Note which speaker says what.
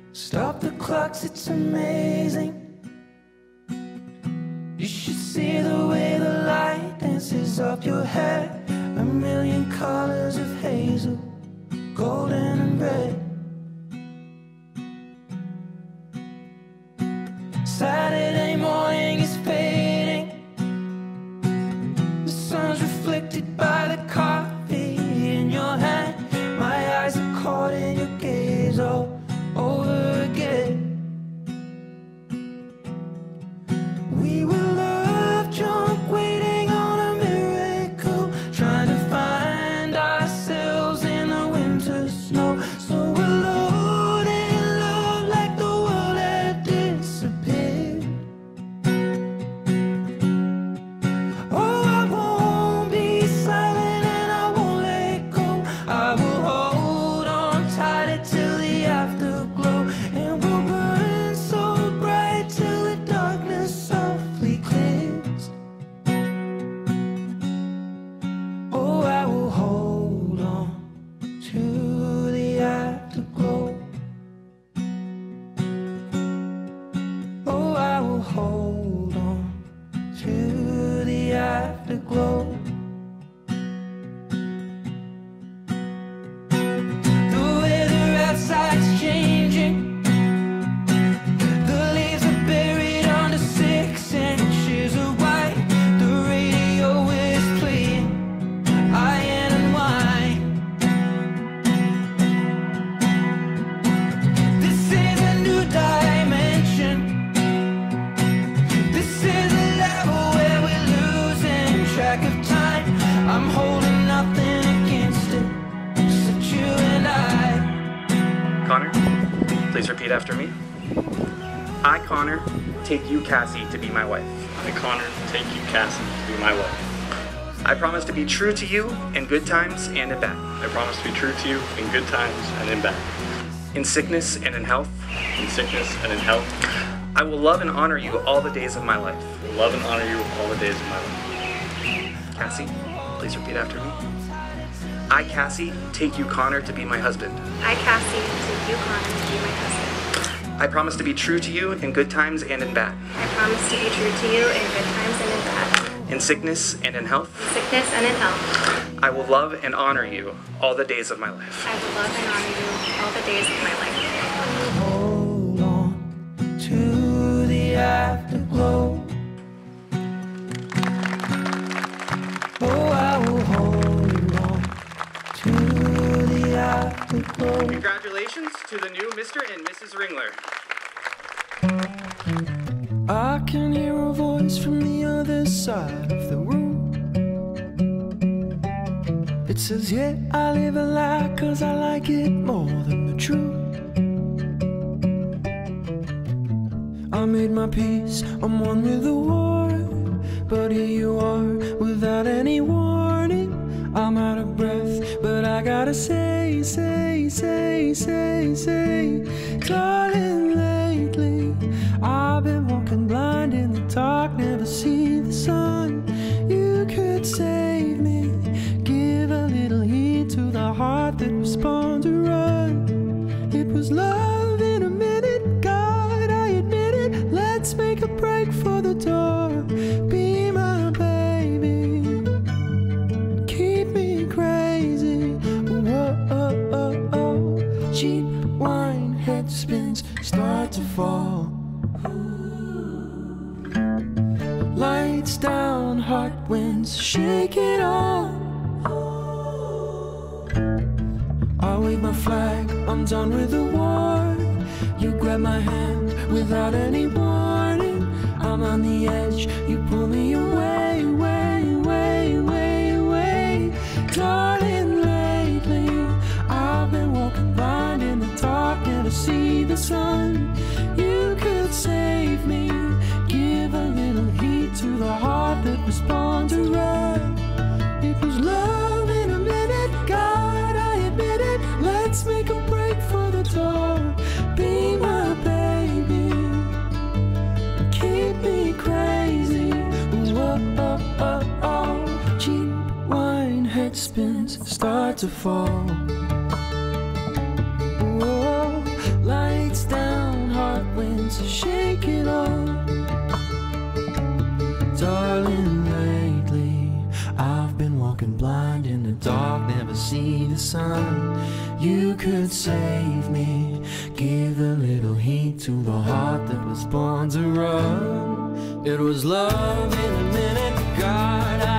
Speaker 1: Stop the clocks, it's amazing. You should see the way the light dances up your hair. A million colors of hazel, golden and red. Saturday morning is fading. The sun's reflected by the coffee in your hand. My eyes are caught in your gaze all over again. We were love drunk, waiting on a miracle, trying to find ourselves in the winter snow. So alone in love, like the world had disappeared. Oh, I won't be silent and I won't let go. I will hold on tighter till the afterglow, and we'll burn so bright till the darkness softly clears. Oh, I will hold on to the afterglow. Oh, I will hold on to the afterglow. The weather outside's changing. The leaves are buried under 6 inches of white. The radio is playing Iron and Wine. This is a new dimension. This is a level where we're losing track of time. I'm holding nothing against it, except you and I.
Speaker 2: Connor, please repeat after me. I, Connor, take you, Cassie, to be my wife.
Speaker 3: I, Connor, take you, Cassie, to be my wife.
Speaker 2: I promise to be true to you in good times and in bad,
Speaker 3: I promise to be true to you in good times and in bad,
Speaker 2: in sickness and in health.
Speaker 3: in sickness and in health.
Speaker 2: I will love and honor you all the days of my life.
Speaker 3: I will love and honor you all the days of my life.
Speaker 2: Cassie, please repeat after me. I, Cassie, take you, Connor, to be my husband.
Speaker 4: I, Cassie, take you, Connor, to be my husband.
Speaker 2: I promise to be true to you in good times and in bad,
Speaker 4: I promise to be true to you in good times and in bad,
Speaker 2: in sickness and in health.
Speaker 4: in sickness and in health.
Speaker 2: I will love and honor you all the days of my life.
Speaker 4: I will love and honor you all the days of my life.
Speaker 1: Hold on to the afterglow. Oh, I will hold on to the afterglow.
Speaker 2: Congratulations to the new Mr. and Mrs. Ringler.
Speaker 1: I can hear a voice from the other side of the room. It says, yeah, I live a lie 'cause I like it more than the truth. I made my peace, I'm one with the world, but here you are without any warning. I'm out of breath, but I gotta say, darling, lately I've been walking blind in the dark, never see the sun. You could save me, give a little heed to the heart that was born to run. It was love in a minute, God, I admit it. Let's make a break for the door. Be my baby, keep me crazy. Whoa, cheap wine, head spins, start to fall. Lights down, hot winds, shake it all. I wave my flag, I'm done with the war. You grab my hand without any warning. I'm on the edge, you pull me away, way. Darling, lately I've been walking blind in the dark, never see the sun. You could save me, give a little heat to the heart that was born to run. It was love in a minute, God, I admit it. Let's make a break for the door. Be my baby, keep me crazy. Whoa, cheap wine, head spins, start to fall. Whoa, lights down. dark, never see the sun. You could save me, give a little heat to the heart that was born to run. It was love in a minute, God,